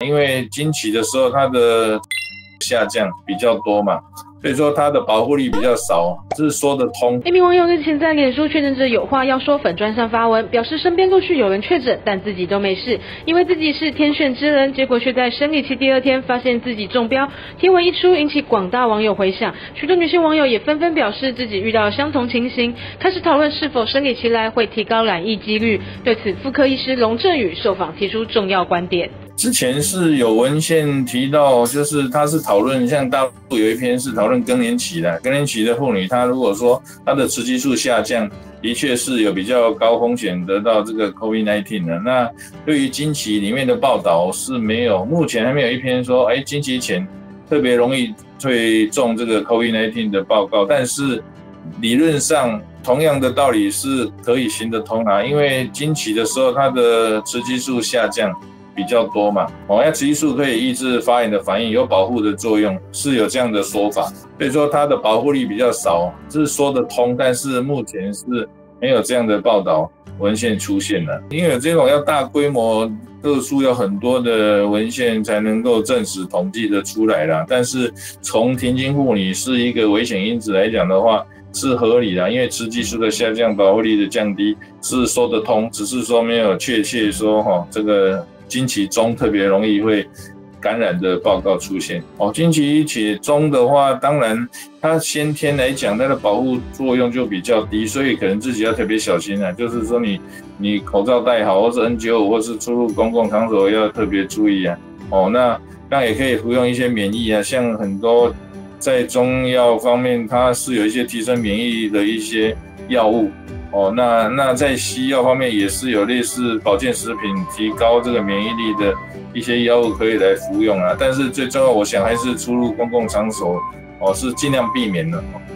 因为经期的时候它的下降比较多嘛，所以说它的保护力比较少，这是说得通。 一名网友日前在脸书确诊者有话要说粉专上发文，表示身边陆续有人确诊，但自己都没事，以为自己是天选之人，结果却在生理期第2天发现自己中标。贴文一出，引起广大网友回响，许多女性网友也纷纷表示自己遇到相同情形，开始讨论是否生理期来会提高染疫几率。对此，妇科医师龙振宇受访提出重要观点。 之前是有文献提到，就是他是讨论，像大陆有一篇是讨论更年期的，更年期的妇女，她如果说她的雌激素下降，的确是有比较高风险得到这个 COVID-19 的。那对于经期里面的报道是没有，目前还没有一篇说，经期前特别容易会中这个 COVID-19 的报告，但是理论上同样的道理是可以行得通啊，因为经期的时候它的雌激素下降比较多嘛，那雌激素可以抑制发炎的反应，有保护的作用，是有这样的说法，所以说它的保护力比较少，这是说得通，但是目前是没有这样的报道文献出现了，因为这种要大规模个数要很多的文献才能够证实统计的出来啦，但是从停经妇女是一个危险因子来讲的话，是合理的，因为雌激素的下降、保护力的降低是说得通，只是说没有确切说这个经期中特别容易会感染的报告出现。经期且中的话，当然它先天来讲，它的保护作用就比较低，所以可能自己要特别小心啊。就是说你口罩戴好，或是 N95，或是出入公共场所要特别注意啊。那当然也可以服用一些免疫啊，像很多在中药方面，它是有一些提升免疫力的一些药物。那在西药方面也是有类似保健食品提高这个免疫力的一些药物可以来服用啊，但是最重要，我想还是出入公共场所是尽量避免的。